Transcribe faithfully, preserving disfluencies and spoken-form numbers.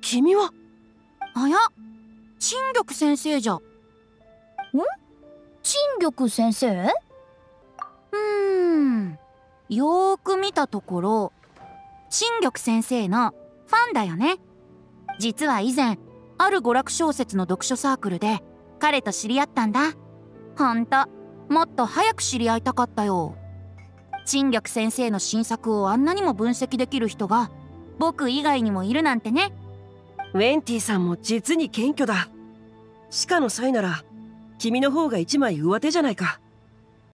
君は。 あや、陳玉先生じゃ。ん？ 陳玉先生？ うーん、よーく見たところ陳玉先生のファンだよね。実は以前ある娯楽小説の読書サークルで彼と知り合ったんだ。ほんともっと早く知り合いたかったよ。陳玉先生の新作をあんなにも分析できる人が僕以外にもいるなんてね。 ウェンティさんも実に謙虚だ。歯科の際なら君の方が一枚上手じゃないか。